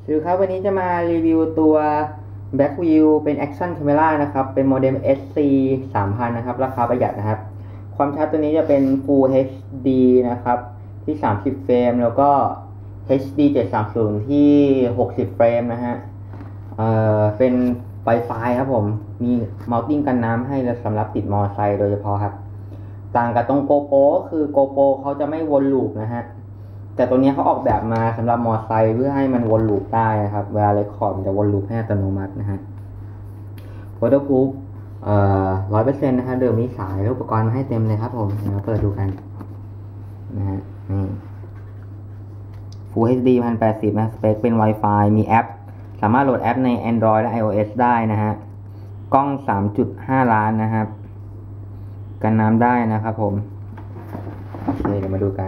สวัสดีครับวันนี้จะมารีวิวตัว Backview เป็น Action Camera นะครับเป็นโมเด็ม SC 3000นะครับราคาประหยัดนะครับความชัดตัวนี้จะเป็น Full HD นะครับที่30เฟรมแล้วก็ HD 730ที่60เฟรมนะฮะเป็น Wi-Fi ครับผมมี Mounting กันน้ำให้สำหรับติดมอไซค์โดยเฉพาะครับต่างกับตรง GoPro คือ GoPro เขาจะไม่วนลูปนะฮะแต่ตัวนี้เขาออกแบบมาสำหรับมอไซค์เพื่อให้มันวนลูปได้นะครับเวลาเรคคอร์ดมันจะวนลูปให้อัตโนมัตินะฮะ Waterproof 100%นะฮะเดิมมีสายและอุปกรณ์มาให้เต็มเลยครับผมเดี๋ยวเปิดดูกันนะฮะนี่ Full HD 1080นะสเปคเป็น Wi-Fi มีแอปสามารถโหลดแอปใน Android และ iOS ได้นะฮะกล้อง 3.5 ล้านนะครับกันน้ำได้นะครับผมโอเคเดี๋ยวมาดูกัน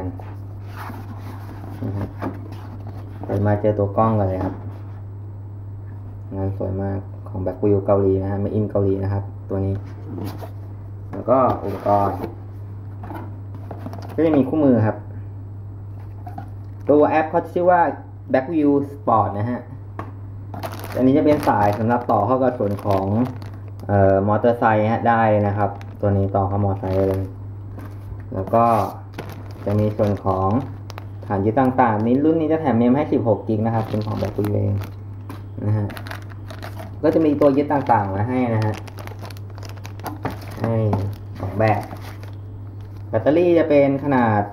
เปิดมาเจอตัวกล้องกันเลยครับงานสวยมากของแบ็ควิวเกาหลีนะฮะไม่อินเกาหลีนะครับตัวนี้แล้วก็อุปกรณ์ก็จะมีคู่มือครับตัวแอปเขาชื่อว่า Backview Sport นะฮะอันนี้จะเป็นสายสำหรับต่อเข้ากับส่วนของมอเตอร์ไซค์ได้นะครับตัวนี้ต่อเข้ามอเตอร์ไซค์เลยแล้วก็จะมีส่วนของฐานยึดต่างๆนี้รุ่นนี้จะแถมเมมให้16 กิกนะครับเป็นของแบบคุยเองนะฮะก็จะมีตัวยึดต่างๆมาให้นะฮะให้2แบบแบตเตอรี่จะเป็นขนาด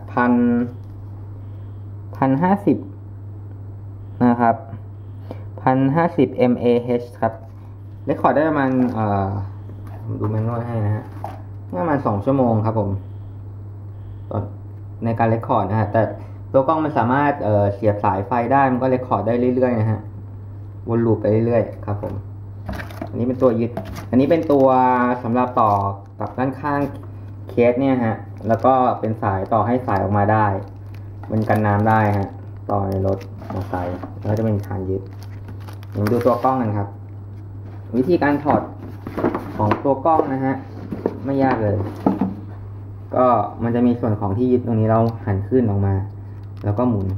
1,050นะครับ1,050 mAh ครับเรคคอร์ดได้ประมาณดูแมนนวลให้นะฮะประมาณ2 ชั่วโมงครับผมในการเรคคอร์ดนะฮะแต่ตัวกล้องมันสามารถเสียบสายไฟได้มันก็เรคคอร์ดได้เรื่อยๆนะฮะวนลูปไปเรื่อยๆครับผมอันนี้เป็นตัวยึดอันนี้เป็นตัวสำหรับต่อกับด้านข้างเคสเนี่ยฮะแล้วก็เป็นสายต่อให้สายออกมาได้มันกันน้ำได้ฮะต่อในรถมอเตอร์ไซค์แล้วจะเป็นฐานยึดมาดูตัวกล้องกันครับวิธีการถอดของตัวกล้องนะฮะไม่ยากเลยก็มันจะมีส่วนของที่ยึดตรงนี้เราหันขึ้นออกมาแล้วก็หมุน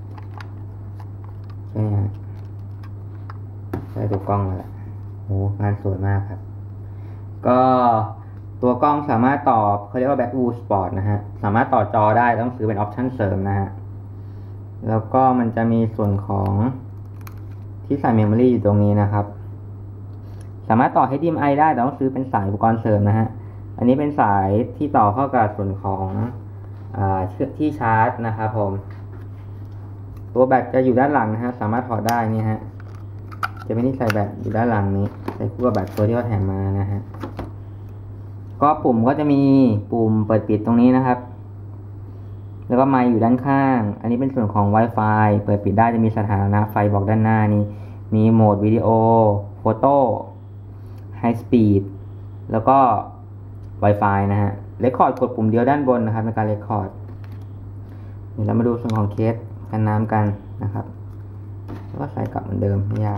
ใช่ไหมฮะได้ตัวกล้องมาแล้วโอ้งานสวยมากครับก็ตัวกล้องสามารถต่อเขาเรียกว่า Backview Sport นะฮะสามารถต่อจอได้ต้องซื้อเป็นออปชั่นเสริมนะฮะแล้วก็มันจะมีส่วนของที่ใส่เมมโมรี่อยู่ตรงนี้นะครับสามารถต่อ HDMI ได้แต่ต้องซื้อเป็นสายอุปกรณ์เสริมนะฮะอันนี้เป็นสายที่ต่อเข้ากับส่วนของที่ชาร์จนะครับผมตัวแบตจะอยู่ด้านหลังนะฮะสามารถถอดได้นี่ฮะจะไม่ได้ใส่แบตอยู่ด้านหลังนี้ใส่คู่กับแบตตัวที่เขาแถมมานะฮะก็ปุ่มก็จะมีปุ่มเปิดปิดตรงนี้นะครับแล้วก็ไมค์อยู่ด้านข้างอันนี้เป็นส่วนของ Wi-Fi เปิดปิดได้จะมีสถานะไฟบอกด้านหน้านี้มีโหมดวิดีโอโฟโต้ไฮสปีดแล้วก็ Wi-Fi นะฮะเรคคอร์ดกดปุ่มเดียวด้านบนนะครับในการเรคคอร์ดเดี๋ยวเรามาดูส่วนของเคสกันน้ำกันนะครับแล้วก็ใส่กลับเหมือนเดิมไม่ยาก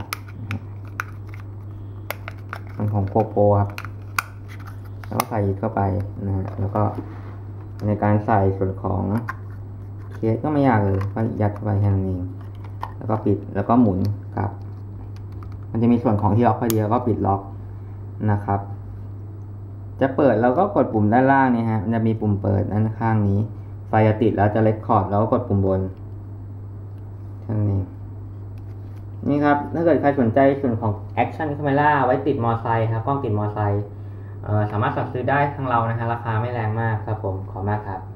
ส่วนของ GoPro ครับแล้วก็ใส่เข้าไปนะฮะแล้วก็ในการใส่ส่วนของเคสก็ไม่ยากเลยก็ยัดเข้าไปแค่นั้นเองแล้วก็ปิดแล้วก็หมุนกลับมันจะมีส่วนของที่ล็อกพอดีแล้วก็ปิดล็อกนะครับจะเปิดเราก็กดปุ่มด้านล่างนี่ฮะมันจะมีปุ่มเปิดด้านข้างนี้ไฟจะติดแล้วจะเรคคอร์ดแล้วก็กดปุ่มบนแค่นี้นี่ครับถ้าเกิดใครสนใจส่วนของ Action Camera ไว้ติดมอไซค์ครับกล้องติดมอไซค์สามารถสั่งซื้อได้ทางเรานะฮะราคาไม่แรงมากครับผมขอบคุณมากครับ